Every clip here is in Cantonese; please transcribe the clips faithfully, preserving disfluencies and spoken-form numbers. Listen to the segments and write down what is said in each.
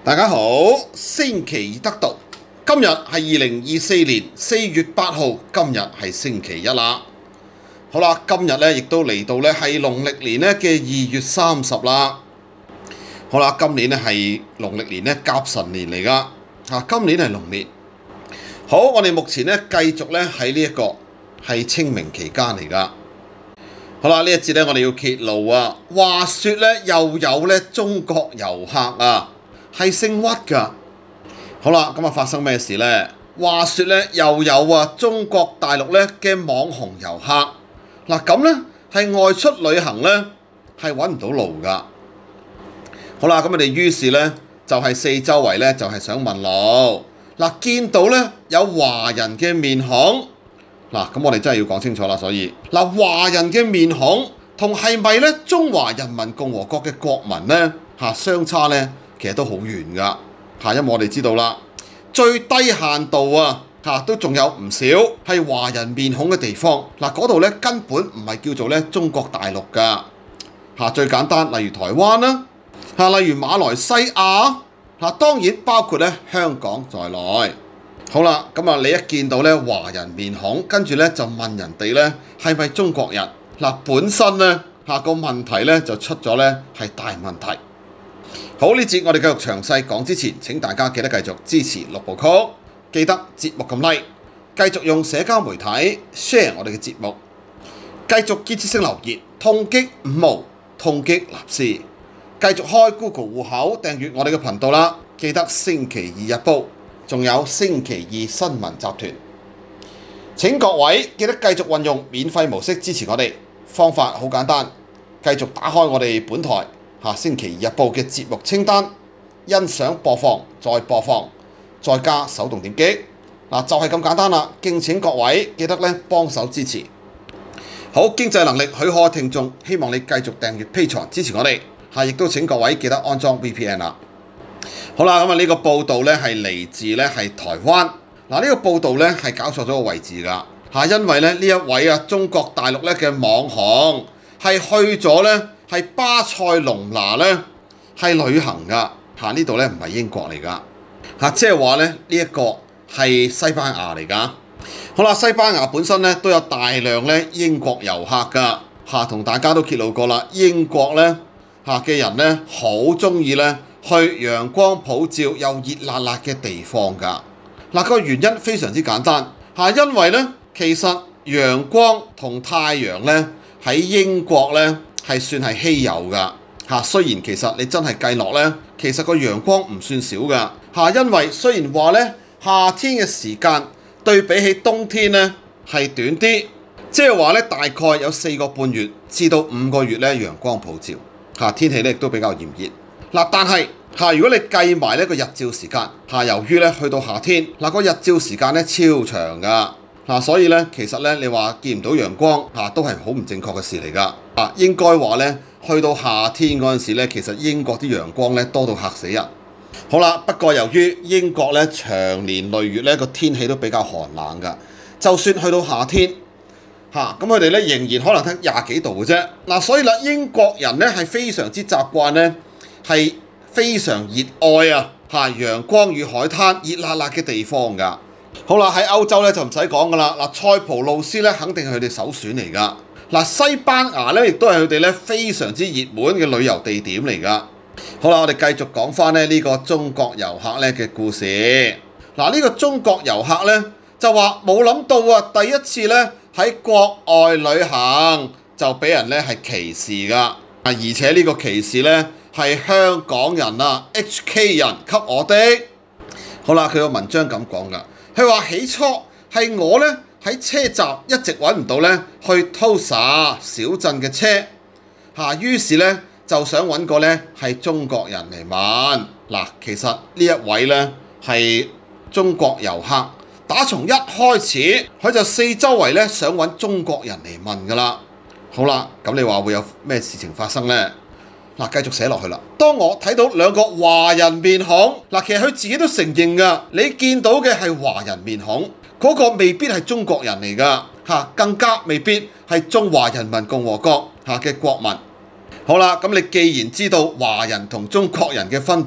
大家好，星期二得道，今日係二零二四年四月八號，今日係星期一啦。好啦，今日咧亦都嚟到咧係農曆年咧嘅二月三十啦。好啦，今年咧係農曆年咧甲辰年嚟噶，嚇今年係龍年。好，我哋目前咧繼續咧喺呢一個係清明期間嚟噶。好啦，呢一節咧我哋要揭露啊，話説咧又有咧中國遊客啊。係姓屈㗎。好啦，咁啊發生咩事呢？話説咧，又有啊中國大陸咧嘅網紅遊客，嗱咁咧係外出旅行咧係揾唔到路㗎。好啦，咁我哋於是咧就係、是、四周圍咧就係、是、想問路。嗱，見到咧有華人嘅面孔，嗱咁我哋真係要講清楚啦。所以嗱，華人嘅面孔同係咪咧中華人民共和國嘅國民咧嚇相差咧？其實都好遠㗎，嚇！因為我哋知道啦，最低限度啊，嚇都仲有唔少係華人面孔嘅地方。嗱，嗰度咧根本唔係叫做咧中國大陸㗎，嚇！最簡單，例如台灣啦，嚇，例如馬來西亞，嚇，當然包括咧香港在內。好啦，咁啊，你一見到咧華人面孔，跟住咧就問人哋咧係咪中國人？嗱，本身咧嚇個問題咧就出咗咧係大問題。好，呢節我哋繼續詳細講之前，請大家記得繼續支持六部曲，記得節目咁 like， 繼續用社交媒體 share 我哋嘅節目，繼續建設性留言，痛擊五毛，痛擊立士，繼續開 Google 戶口訂閱我哋嘅頻道啦，記得星期二日報，仲有星期二新聞集團。請各位記得繼續運用免費模式支持我哋，方法好簡單，繼續打開我哋本台下星期日報嘅節目清單，欣賞播放，再播放，再加手動點擊，嗱就係咁簡單啦。敬請各位記得咧幫手支持。好，經濟能力許可嘅聽眾，希望你繼續訂閱 Patreon 支持我哋，嚇亦都請各位記得安裝 V P N 啦。好啦，咁啊呢個報道咧係嚟自咧係台灣，嗱、這、呢個報道咧係搞錯咗個位置㗎，嚇因為咧呢一位啊中國大陸咧嘅網紅係去咗咧。係巴塞隆拿咧，係旅行噶嚇，呢度咧唔係英國嚟噶嚇，即係話咧呢一個係西班牙嚟噶。好啦，西班牙本身咧都有大量咧英國遊客噶嚇，同大家都揭露過啦。英國咧嚇嘅人咧好中意咧去陽光普照又熱辣辣嘅地方噶。嗱，個原因非常之簡單嚇，因為咧其實陽光同太陽咧喺英國咧。係算係稀有㗎嚇，雖然其實你真係計落咧，其實個陽光唔算少㗎嚇，因為雖然話咧夏天嘅時間對比起冬天咧係短啲，即係話咧大概有四個半月至到五個月咧陽光普照嚇，天氣咧亦都比較炎熱嗱。但係嚇，如果你計埋呢個日照時間嚇，由於咧去到夏天嗱個日照時間咧超長㗎。嗱，所以咧，其實咧，你話見唔到陽光嚇，都係好唔正確嘅事嚟㗎。啊，應該話咧，去到夏天嗰陣時咧，其實英國啲陽光咧多到嚇死人。好啦，不過由於英國咧長年累月咧個天氣都比較寒冷㗎，就算去到夏天嚇，咁佢哋咧仍然可能得廿幾度嘅啫。嗱，所以啦，英國人咧係非常之習慣咧，係非常熱愛啊嚇陽光與海灘熱辣辣嘅地方㗎。好啦，喺歐洲咧就唔使講噶啦，嗱，塞浦路斯咧肯定係佢哋首選嚟噶。嗱，西班牙咧亦都係佢哋咧非常之熱門嘅旅遊地點嚟噶。好啦，我哋繼續講翻咧呢個中國遊客咧嘅故事。嗱，呢個中國遊客咧就話冇諗到啊，第一次咧喺國外旅行就俾人咧係歧視噶。啊，而且呢個歧視咧係香港人啊 H K 人給我的。好啦，佢個文章咁講噶。佢話起初係我咧喺車站一直揾唔到咧去 Tosa 小鎮嘅車嚇，於是咧就想揾個咧係中國人嚟問。嗱，其實呢一位咧係中國遊客，打從一開始佢就四周圍咧想揾中國人嚟問㗎啦。好啦，咁你話會有咩事情發生咧？嗱，繼續寫落去啦。當我睇到兩個華人面孔，嗱，其實佢自己都承認㗎。你見到嘅係華人面孔，嗰個未必係中國人嚟㗎，嚇，更加未必係中華人民共和國嚇嘅國民。好啦，咁你既然知道華人同中國人嘅分別，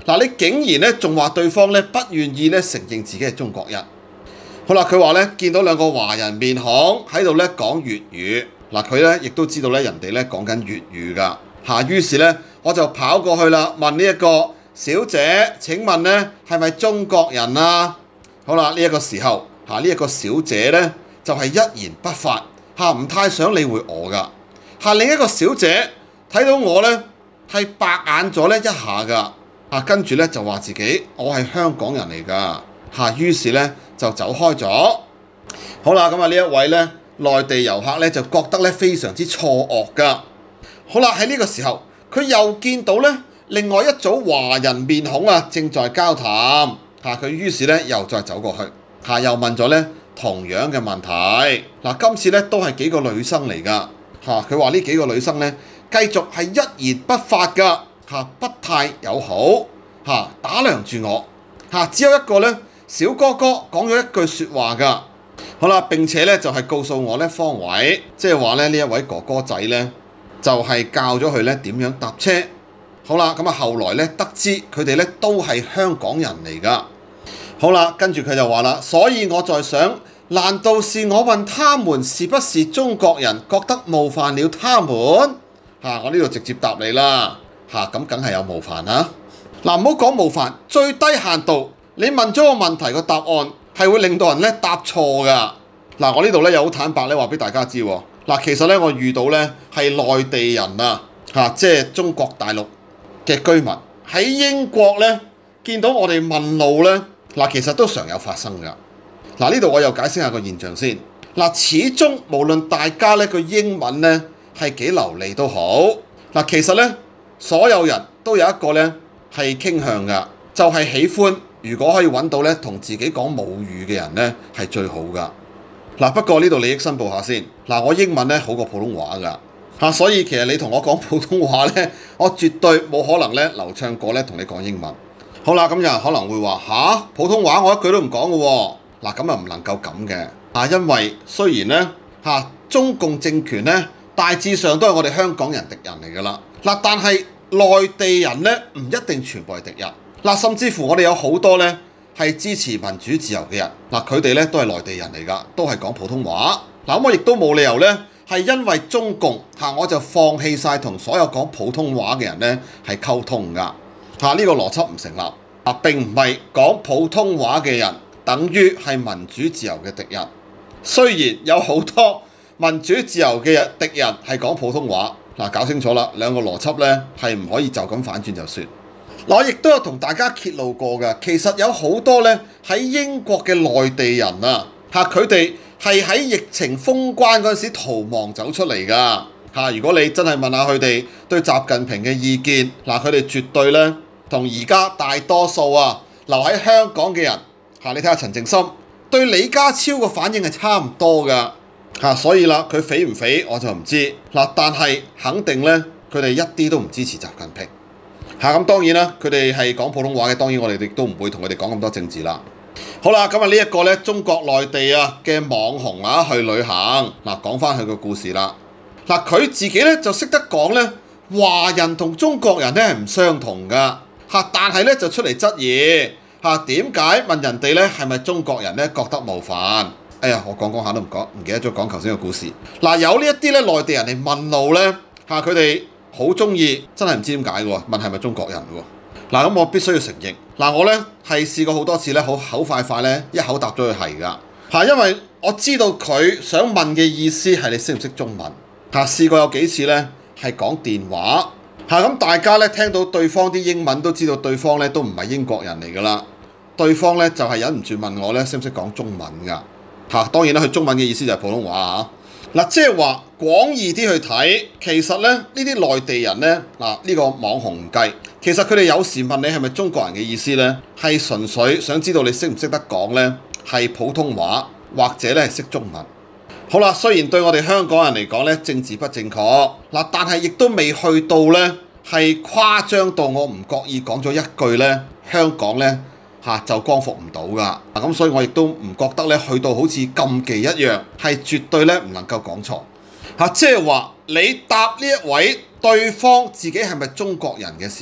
嗱，你竟然咧仲話對方咧不願意咧承認自己係中國人。好啦，佢話咧見到兩個華人面孔喺度咧講粵語，嗱佢咧亦都知道咧人哋咧講緊粵語㗎嚇，於是咧我就跑過去啦，問呢一個小姐：請問咧係咪中國人啊？好啦，呢一個時候嚇呢一個小姐咧就係一言不發嚇，唔太想理會我㗎嚇。另一個小姐睇到我咧係白眼咗咧一下㗎嚇，跟住咧就話自己我係香港人嚟㗎嚇，於是咧就走開咗。好啦，咁啊呢一位咧內地遊客咧就覺得咧非常之錯愕㗎。好啦，喺呢個時候佢又見到咧另外一組華人面孔啊正在交談嚇，佢於是咧又再走過去嚇，又問咗咧同樣嘅問題。嗱，今次咧都係幾個女生嚟㗎嚇，佢話呢幾個女生咧繼續係一言不發㗎嚇，不太友好嚇，打量住我嚇，只有一個咧小哥哥講咗一句説話㗎。好啦，並且咧就係告訴我咧方位，即係話咧呢一位哥哥仔咧就係教咗佢咧點樣搭車。好啦，咁啊後來咧得知佢哋咧都係香港人嚟㗎。好啦，跟住佢就話啦，所以我在想，難道是我問他們是不是中國人，覺得冒犯了他們？嚇、啊，我呢度直接答你啦。嚇、啊，咁梗係有冒犯啦。嗱、啊，唔好講冒犯，最低限度你問咗個問題個答案係會令到人咧答錯㗎。嗱、啊，我呢度咧又好坦白咧話俾大家知喎。嗱、啊，其實咧我遇到咧係內地人啊，嚇、啊，即係中國大陸嘅居民喺英國咧見到我哋問路咧，嗱、啊，其實都常有發生㗎。嗱、啊，呢度我又解釋下個現象先。嗱、啊，始終無論大家咧個英文咧係幾流利都好，嗱、啊，其實咧所有人都有一個咧係傾向㗎，就係、是、喜歡如果可以揾到咧同自己講母語嘅人咧係最好㗎。嗱、啊，不過呢度利益申報下先。嗱、啊，我英文咧好過普通話㗎。嚇、啊，所以其實你同我講普通話咧，我絕對冇可能咧流暢過咧同你講英文。好啦，咁有人可能會話吓，普通話我一句都唔講嘅喎。嗱，咁啊唔能夠咁嘅。啊，因為雖然咧嚇、啊、中共政權咧大致上都係我哋香港人敵人嚟㗎啦。嗱、啊，但係內地人咧唔一定全部係敵人。嗱、啊，甚至乎我哋有好多咧係支持民主自由嘅人。嗱、啊，佢哋咧都係內地人嚟㗎，都係講普通話。嗱、啊，咁我亦都冇理由咧。係因為中共嚇，我就放棄晒同所有講普通話嘅人咧係溝通㗎嚇，呢個邏輯唔成立啊！並唔係講普通話嘅人等於係民主自由嘅敵人。雖然有好多民主自由嘅人敵人係講普通話，嗱，搞清楚啦，兩個邏輯咧係唔可以就咁反轉就算。嗱，我亦都有同大家揭露過㗎，其實有好多咧喺英國嘅內地人啊嚇，佢哋係喺疫情封關嗰陣時逃亡走出嚟㗎嚇。如果你真係問下佢哋對習近平嘅意見，嗱，佢哋絕對咧同而家大多數啊留喺香港嘅人嚇，你睇下陳淨心對李家超嘅反應係差唔多㗎嚇，所以啦，佢匪唔匪我就唔知嗱，但係肯定咧佢哋一啲都唔支持習近平嚇。咁當然啦，佢哋係講普通話嘅，當然我哋亦都唔會同佢哋講咁多政治啦。好啦，咁啊呢一個咧中國內地啊嘅網紅啊去旅行，嗱，講翻佢個故事啦。嗱，佢自己咧就識得講咧華人同中國人咧係唔相同噶嚇，但係咧就出嚟質疑嚇，點解問人哋咧係咪中國人咧覺得冒犯？哎呀，我講講下都唔講，唔記得咗講頭先個故事。嗱，有呢一啲咧內地人嚟問路咧嚇，佢哋好中意，真係唔知點解嘅喎，問係咪中國人喎？嗱，咁我必須要承認，嗱，我咧係試過好多次咧，好口快快咧一口答咗佢係㗎嚇，因為我知道佢想問嘅意思係你識唔識中文嚇。試過有幾次咧係講電話嚇，咁大家咧聽到對方啲英文都知道對方咧都唔係英國人嚟㗎啦。對方咧就係忍唔住問我咧識唔識講中文㗎嚇。當然啦，佢中文嘅意思就係普通話嚇。嗱，即係話廣義啲去睇，其實咧呢啲內地人咧嗱，呢個網紅唔計。其實佢哋有時問你係咪中國人嘅意思呢，係純粹想知道你識唔識得講呢，係普通話或者咧係識中文。好啦，雖然對我哋香港人嚟講呢，政治不正確嗱，但係亦都未去到呢係誇張到我唔覺意講咗一句呢，香港呢嚇就光復唔到㗎。咁所以我亦都唔覺得呢去到好似禁忌一樣，係絕對呢唔能夠講錯嚇。即係話你答呢一位對方自己係咪中國人嘅時候，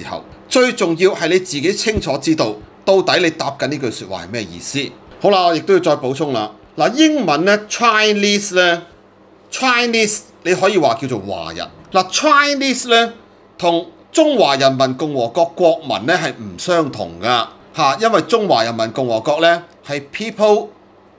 最重要係你自己清楚知道到底你答緊呢句説話係咩意思。好啦，我亦都要再補充啦。嗱，英文咧 Chinese 咧 Chinese 你可以話叫做華人。嗱 Chinese 咧同中華人民共和國國民咧係唔相同噶嚇，因為中華人民共和國咧係 People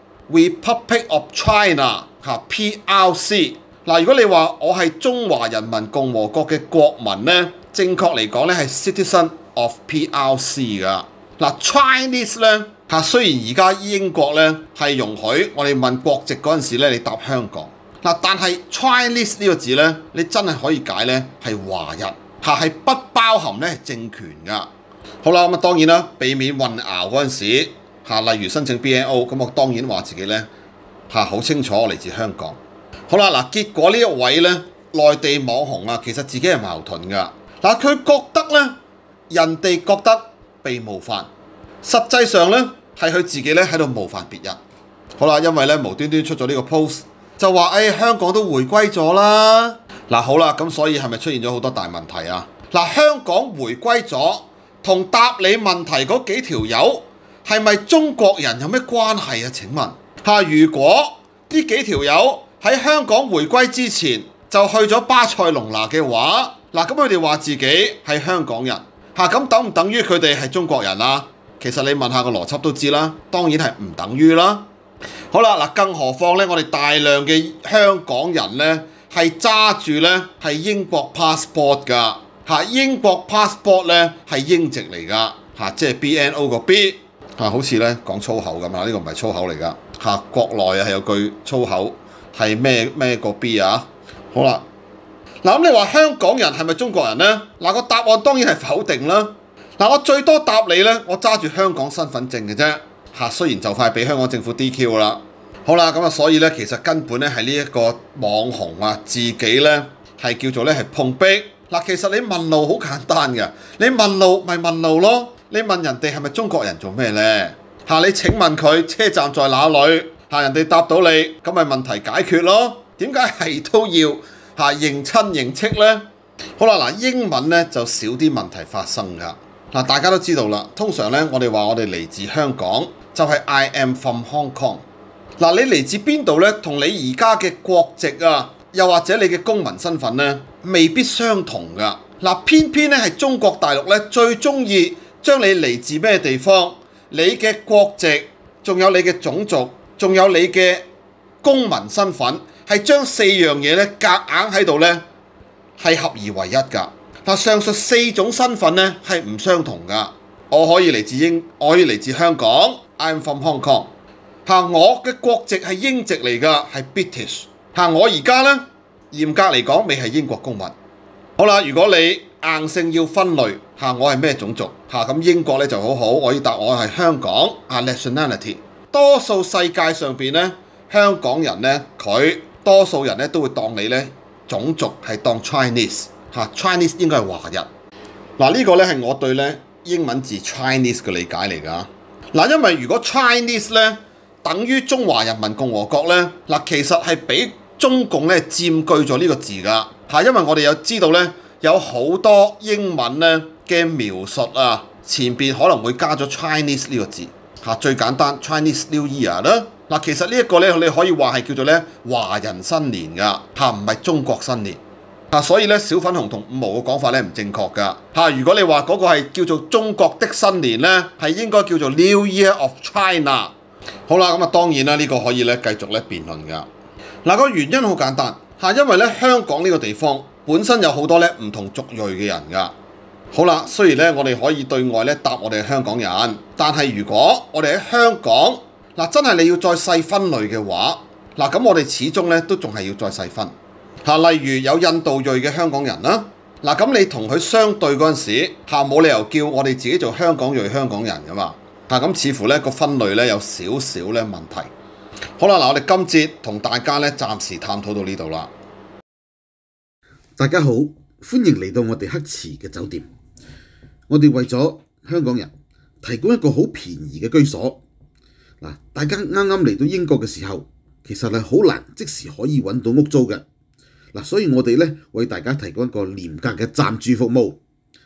Republic of China 嚇 P R C。嗱，如果你話我係中華人民共和國嘅國民咧，正確嚟講咧係 Citizen of P R C 噶。嗱 Chinese 咧嚇，雖然而家英國咧係容許我哋問國籍嗰陣時咧，你答香港嗱，但係 Chinese 呢個字咧，你真係可以解咧係華人嚇，係不包含咧政權噶。好啦，咁啊當然啦，避免混淆嗰陣時嚇，例如申請 B N O， 咁我當然話自己咧嚇好清楚我嚟自香港。好啦，嗱，結果呢一位咧內地網紅啊，其實自己係矛盾噶。嗱，佢覺得咧人哋覺得被冒犯，實際上咧係佢自己咧喺度冒犯別人。好啦，因為咧無端端出咗呢個 post， 就話誒、哎、香港都回歸咗啦。嗱，好啦，咁所以係咪出現咗好多大問題啊？嗱，香港回歸咗，同答你問題嗰幾條友係咪中國人有咩關係啊？請問嚇，如果呢幾條友喺香港回歸之前就去咗巴塞隆拿嘅話，嗱，咁佢哋話自己係香港人嚇，咁等唔等於佢哋係中國人啊？其實你問下個邏輯都知啦，當然係唔等於啦。好啦，嗱，更何況咧，我哋大量嘅香港人咧係揸住咧係英國 passport 㗎嚇，英國 passport 咧係英籍嚟㗎嚇，即係 B N O 個 B 嚇，好似咧講粗口咁啊，呢個唔係粗口嚟㗎嚇，國內啊係有句粗口。係咩咩個 B 啊？好啦，嗱，咁你話香港人係咪中國人呢？嗱，個答案當然係否定啦。嗱，我最多答你呢，我揸住香港身份證嘅啫嚇，雖然就快俾香港政府 D Q 啦。好啦，咁啊，所以呢，其實根本咧係呢一個網紅啊，自己呢係叫做咧係碰壁。嗱，其實你問路好簡單嘅，你問路咪問路咯。你問人哋係咪中國人做咩呢？嚇，你請問佢車站在哪裏？嚇，人哋答到你，咁咪問題解決咯。點解係都要嚇認親認戚呢？好啦，嗱，英文咧就少啲問題發生㗎。嗱，大家都知道啦，通常咧我哋話我哋嚟自香港，就係 I am from Hong Kong。嗱，你嚟自邊度咧？同你而家嘅國籍啊，又或者你嘅公民身份咧，未必相同㗎。嗱，偏偏咧係中國大陸咧最中意將你嚟自咩地方、你嘅國籍，仲有你嘅種族。仲有你嘅公民身份，係將四樣嘢咧夾硬喺度咧係合而為一㗎。嗱，上述四種身份咧係唔相同㗎。我可以嚟自英，我可以嚟自香港 ，I'm from Hong Kong。嚇，我嘅國籍係英籍嚟㗎，係 British。嚇，我而家咧嚴格嚟講未係英國公民。好啦，如果你硬性要分類嚇，我係咩種族嚇，咁英國咧就好好，我要答我係香港啊 nationality。多數世界上邊咧，香港人咧，佢多數人咧都會當你咧種族係當 Chinese 嚇 ，Chinese 應該係華人。嗱，呢個咧係我對咧英文字 Chinese 嘅理解嚟㗎。嗱，因為如果 Chinese 咧等於中華人民共和國咧，嗱，其實係俾中共咧佔據咗呢個字㗎嚇，因為我哋有知道咧有好多英文咧嘅描述啊，前邊可能會加咗 Chinese 呢個字。嚇，最簡單 Chinese New Year 啦。嗱，其實呢一個咧，你可以話係叫做咧華人新年㗎嚇，唔係中國新年嚇。所以咧，小粉紅同五毛嘅講法咧唔正確㗎嚇。如果你話嗰個係叫做中國的新年咧，係應該叫做 New Year of China。好啦，咁啊當然啦，呢個可以咧繼續咧辯論㗎。嗱，個原因好簡單嚇，因為咧香港呢個地方本身有好多咧唔同族裔嘅人㗎。好啦，雖然咧我哋可以對外咧答我哋係香港人，但係如果我哋喺香港嗱，真係你要再細分類嘅話，嗱，咁我哋始終咧都仲係要再細分嚇。例如有印度裔嘅香港人啦，嗱，咁你同佢相對嗰陣時嚇，冇理由叫我哋自己做香港裔香港人㗎嘛嚇，咁似乎咧個分類咧有少少咧問題。好啦，嗱，我哋今節同大家咧暫時探討到呢度啦。 大家好，歡迎嚟到我哋黑池嘅酒店。我哋為咗香港人提供一個好便宜嘅居所。嗱，大家啱啱嚟到英國嘅時候，其實係好難即時可以揾到屋租嘅。嗱，所以我哋咧為大家提供一個廉價嘅暫住服務。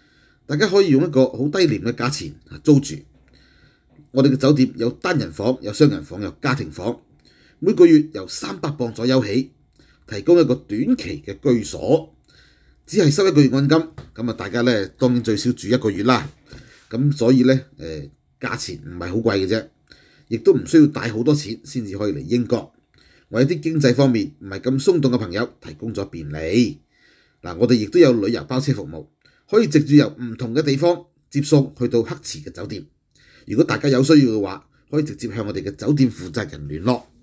大家可以用一個好低廉嘅價錢租住。我哋嘅酒店有單人房、有雙人房、有家庭房，每個月由三百磅左右起，提供一個短期嘅居所，只係收一個月按金。咁啊，大家咧當然最少住一個月啦。咁所以咧誒、呃、價錢唔係好貴嘅啫，亦都唔需要帶好多錢先至可以嚟英國。為一啲經濟方面唔係咁鬆動嘅朋友提供咗便利。嗱，我哋亦都有旅遊包車服務，可以直接由唔同嘅地方接送去到黑池嘅酒店。如果大家有需要嘅話，可以直接向我哋嘅酒店負責人聯絡。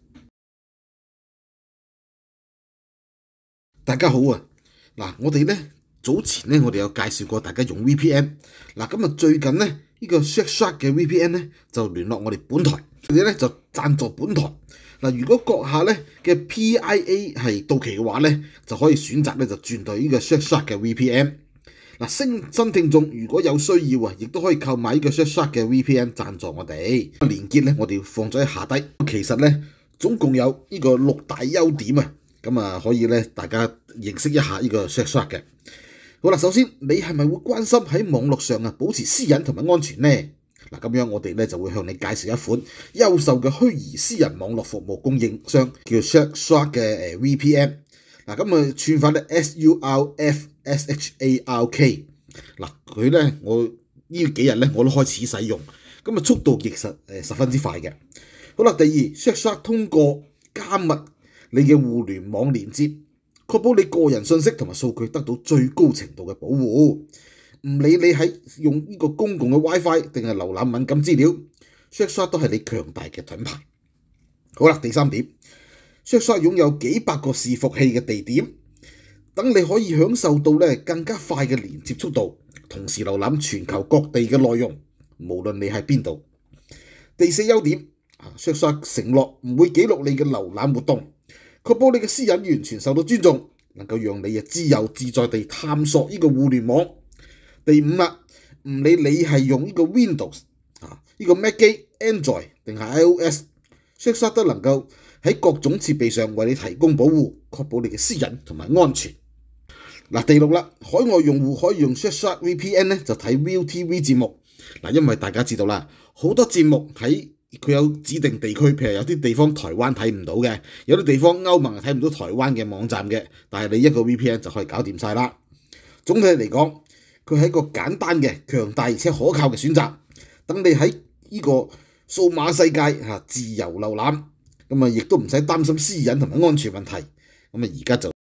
大家好啊！嗱，我哋咧早前咧我哋有介紹過大家用 V P N。嗱，咁啊最近咧呢、呢個 Surfshark 嘅 V P N 咧就聯絡我哋本台，佢哋咧就贊助本台。嗱，如果閣下咧嘅 P I A 係到期嘅話咧，就可以選擇咧就轉到呢個 Surfshark 嘅 V P N。嗱，新新聽眾如果有需要啊，亦都可以購買呢個 Surfshark 嘅 V P N 贊助我哋。連結咧我哋要放咗喺下低。其實咧總共有呢個六大優點啊，咁啊可以咧大家認識一下呢個 Surfshark 嘅。好啦，首先你係咪會關心喺網絡上啊保持私隱同埋安全呢？嗱，咁樣我哋咧就會向你介紹一款優秀嘅虛擬私人網絡服務供應商，叫 Surfshark 嘅誒 V P N。嗱，咁啊串法咧 S U R F S H A R K。嗱，佢咧我呢幾日咧我都開始使用，咁啊速度亦實誒十分之快嘅。好啦，第二 Surfshark 通過加密你嘅互聯網連接，確保你個人信息同埋數據得到最高程度嘅保護。唔理你喺用呢個公共嘅 WiFi 定係瀏覽敏感資料 ，Surfshark 都係你強大嘅品牌。好啦，第三點 ，Surfshark 擁有幾百個伺服器嘅地點，等你可以享受到咧更加快嘅連接速度，同時瀏覽全球各地嘅內容，無論你喺邊度。第四優點 ，Surfshark 承諾唔會記錄你嘅瀏覽活動，確保你嘅私隱完全受到尊重，能夠讓你啊自由自在地探索呢個互聯網。第五啦，唔理你係用呢個 Windows 啊，呢個 Mac 機、Android 定係 iOS，Surfshark 都能夠喺各種設備上為你提供保護，確保你嘅私隱同埋安全。嗱，第六啦，海外用戶可以用 Surfshark V P N 咧就睇 Viu T V 節目。嗱，因為大家知道啦，好多節目喺佢有指定地區，譬如有啲地方台灣睇唔到嘅，有啲地方歐盟係睇唔到台灣嘅網站嘅，但係你一個 V P N 就可以搞掂晒啦。總體嚟講，佢係一個簡單嘅、強大而且可靠嘅選擇，等你喺呢個數碼世界嚇自由瀏覽，咁啊亦都唔使擔心私隱同埋安全問題。咁啊而家就